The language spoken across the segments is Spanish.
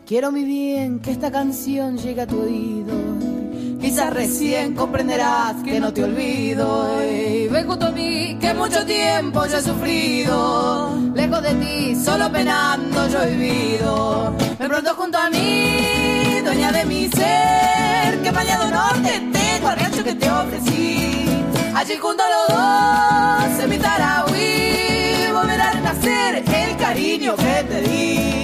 Quiero mi bien que esta canción llegue a tu oído. Quizás recién comprenderás que no te olvido. Ven junto a mí que mucho tiempo yo he sufrido. Lejos de ti, solo penando yo he vivido. Me pronto junto a mí, dueña de mi ser, que bañado norte tengo al rancho que te ofrecí. Allí junto a los dos, en mi Tarahui, volverá a renacer el cariño que te di.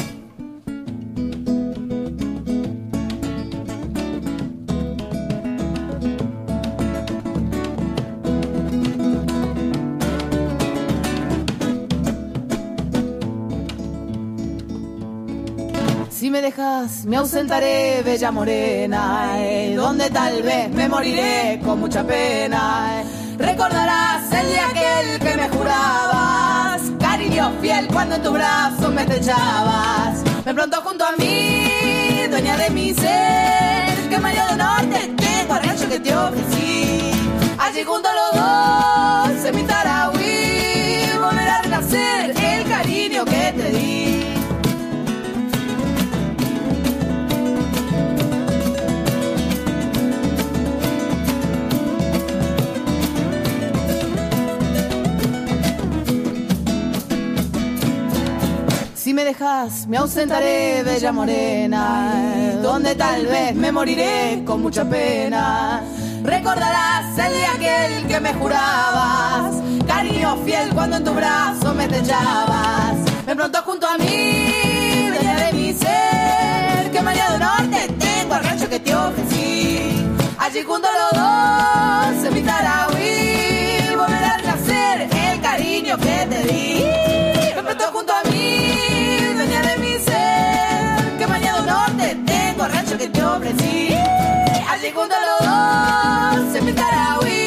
Si me dejas, me ausentaré, bella morena, donde tal vez me moriré con mucha pena. Recordarás el día aquel que me jurabas, cariño fiel cuando en tu brazo me estrechabas. Me pronto junto a mí, dueña de mi ser, que mañana de norte tengo al rancho que te ofrecí. Allí junto a los dos, en mi Tarahui, volverá a renacer el cariño que te di. Si me dejas, me ausentaré, bella morena, donde tal vez me moriré con mucha pena. Recordarás el día aquel que me jurabas, cariño fiel cuando en tu brazo me estrechabas. Me pronto junto a mí, dueña de mi ser, que mañana de norte tengo al rancho que te ofrecí. Allí junto a los dos, en mi Tarahui, volverá a nacer el cariño que te di. Me pronto junto a mí, dueña de mi ser, que mañana de norte tengo al rancho que te ofrecí. Allí junto a los dos, en mi Tarahui,